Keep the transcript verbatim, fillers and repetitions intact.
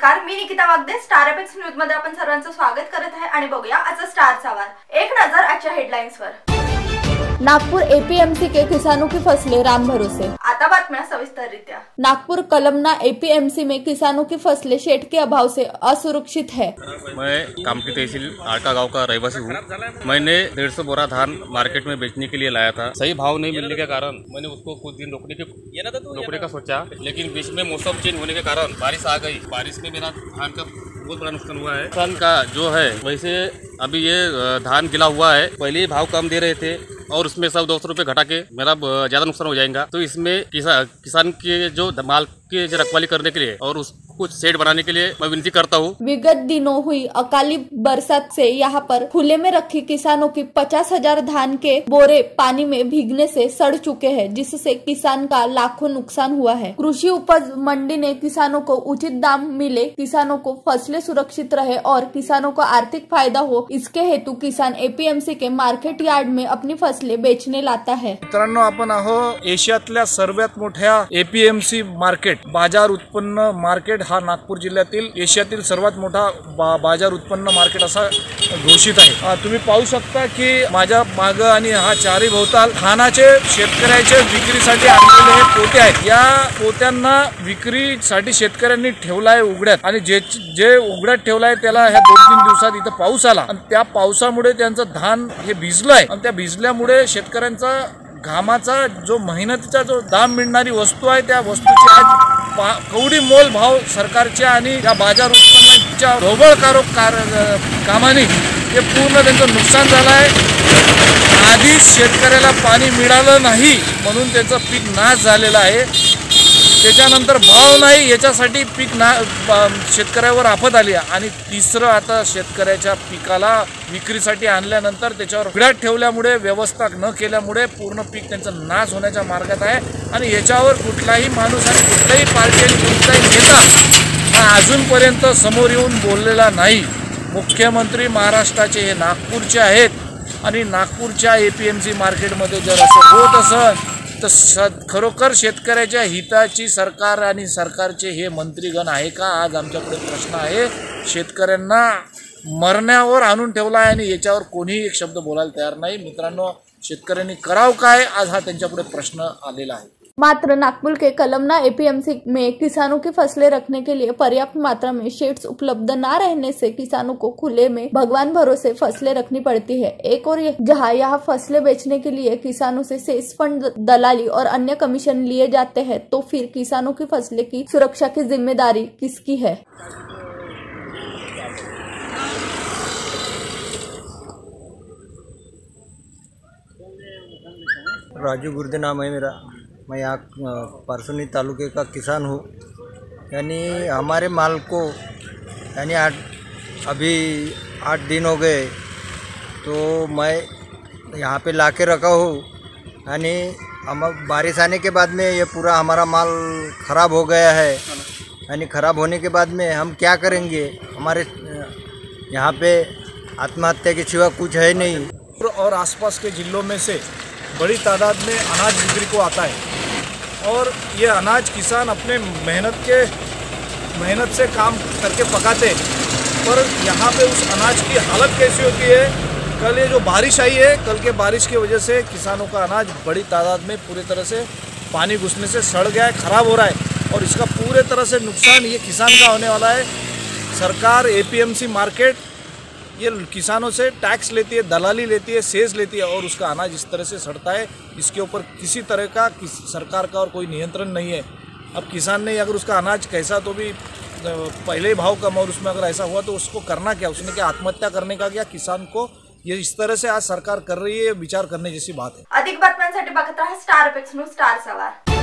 नमस्कार, मी Nikita Wagde. Star apex news मध्ये आपण सर्वांचं स्वागत करत आहे आणि बघूया आजचा स्टारचा वार. एक नजर आजच्या हेडलाइन्सवर. नागपुर एपीएमसी के किसानों की फसलें राम भरोसे. आता बातम्या सविस्तररित्या. नागपुर कलमना एपीएमसी में किसानों की फसलें शेड के अभाव से असुरक्षित है. मैं कामठी तहसील आड़का गांव का रहवासी हूँ. मैंने डेढ़ सौ बोरा धान मार्केट में बेचने के लिए लाया था. सही भाव नहीं मिलने के कारण मैंने उसको कुछ दिन रोकने के रोकने का सोचा, लेकिन बीच में मौसम चेंज होने के कारण बारिश आ गई. बारिश में मेरा धान का बहुत बड़ा नुकसान हुआ है. नुकसान का जो है, वैसे अभी ये धान गिला हुआ है. पहले ही भाव कम दे रहे थे और उसमें सब दो सौ रुपये घटा के मेरा ज्यादा नुकसान हो जाएगा. तो इसमें किसा, किसान के जो माल की रखवाली करने के लिए और उस कुछ सेट बनाने के लिए मैं विनती करता हूँ. विगत दिनों हुई अकाली बरसात से यहाँ पर खुले में रखी किसानों की पचास हजार धान के बोरे पानी में भीगने से सड़ चुके हैं, जिससे किसान का लाखों नुकसान हुआ है. कृषि उपज मंडी ने किसानों को उचित दाम मिले, किसानों को फसलें सुरक्षित रहे और किसानों को आर्थिक फायदा हो, इसके हेतु किसान एपीएमसी के मार्केट यार्ड में अपनी फसलें बेचणे लाता है. मित्रांनो, आपण आहो एशियातल्या सर्वात मोठ्या एपीएमसी मार्केट बाजार उत्पन्न मार्केट हा नागपूर जिल्ह्यातील एशियातील सर्वात मोठा बा, बाजार उत्पन्न मार्केट असा घोषित आहे. तुम्ही पाहू शकता की माझ्या माग आणि हा चारी भोवताल धानाचे शेतकऱ्याचे विक्रीसाठी आणलेले हे पोते आहेत. या पोत्यांना विक्रीसाठी शेतकऱ्यांनी ठेवला आहे उघड्यात, आणि जे जे उघड्यात ठेवला आहे त्याला ह्या दोन तीन दिवसात इथं पाऊस आला आणि त्या पावसामुळे त्यांचं धान हे भिजलं आहे. आणि त्या भिजल्यामुळे शेतकऱ्यांचा घामाचा जो मेहनतीचा जो दाम मिळणारी वस्तू आहे, त्या वस्तूची आज कवडी मोल भाव सरकारच्या आणि या बाजार उत्पन्नाच्या ढोबळ कार कामाने हे पूर्ण त्यांचं नुकसान झालं आहे. आधीच शेतकऱ्याला पाणी मिळालं नाही म्हणून त्याचं पीक नाश झालेलं आहे. त्याच्यानंतर भाव नाही, याच्यासाठी पीक ना शेतकऱ्यावर आफत आली आहे. आणि तिसरं, आता शेतकऱ्याच्या पिकाला विक्रीसाठी आणल्यानंतर त्याच्यावर उघड्यात ठेवल्यामुळे, व्यवस्था न केल्यामुळे पूर्ण पीक त्यांचं नाश होण्याच्या मार्गात आहे. आणि याच्यावर कुठलाही माणूस आणि कुठलाही पार्टी आणि कुठलाही नेता हा अजूनपर्यंत समोर येऊन बोललेला नाही. मुख्यमंत्री महाराष्ट्राचे हे नागपूरचे आहेत आणि नागपूरच्या एपीएमसी मार्केटमध्ये जर असं होत असेल तर खरोखर शेतकऱ्याच्या हिताची सरकार आणि सरकारचे हे मंत्रीगण आहे का? आज आमच्याकडे प्रश्न आहे. शेतकऱ्यांना मरण्यावर आणून ठेवला आहे आणि याच्यावर कोणीही एक शब्द बोलायला तयार नाही. मित्रांनो, शेतकऱ्यांनी करावं काय, आज हा त्यांच्यापुढे प्रश्न आलेला आहे. मात्र नागपुर के कलमना एपीएमसी में किसानों की फसलें रखने के लिए पर्याप्त मात्रा में शेड्स उपलब्ध न रहने से किसानों को खुले में भगवान भरोसे फसलें रखनी पड़ती है. एक और जहां यहाँ फसलें बेचने के लिए किसानों से सेस फंड, दलाली और अन्य कमीशन लिए जाते हैं, तो फिर किसानों की फसलें की सुरक्षा की जिम्मेदारी किसकी है? राजू गुर्दे नाम है मेरा. मैं यहाँ परसोनी तालुके का किसान हूँ. यानी हमारे माल को यानी आठ अभी आठ दिन हो गए, तो मैं यहाँ पे ला के रखा हूँ. यानी हम बारिश आने के बाद में ये पूरा हमारा माल ख़राब हो गया है. यानी ख़राब होने के बाद में हम क्या करेंगे? हमारे यहाँ पे आत्महत्या के सिवा कुछ है नहीं. और आसपास के जिलों में से बड़ी तादाद में अनाज बिक्री को आता है और ये अनाज किसान अपने मेहनत के मेहनत से काम करके पकाते हैं. पर यहाँ पे उस अनाज की हालत कैसी होती है? कल ये जो बारिश आई है, कल के बारिश की वजह से किसानों का अनाज बड़ी तादाद में पूरी तरह से पानी घुसने से सड़ गया है, ख़राब हो रहा है. और इसका पूरे तरह से नुकसान ये किसान का होने वाला है. सरकार एपीएमसी मार्केट ये किसानों से टैक्स लेती है, दलाली लेती है, सेस लेती है और उसका अनाज इस तरह से सड़ता है. इसके ऊपर किसी तरह का किस सरकार का और कोई नियंत्रण नहीं है. अब किसान ने अगर उसका अनाज कैसा, तो भी पहले ही भाव कम और उसमें अगर ऐसा हुआ तो उसको करना क्या? उसने क्या आत्महत्या करने का क्या? किसान को ये इस तरह से आज सरकार कर रही है, विचार करने जैसी बात है. अधिक बातम्यांसाठी बघत रहा स्टार एपेक्स न्यूज, स्टार सवार.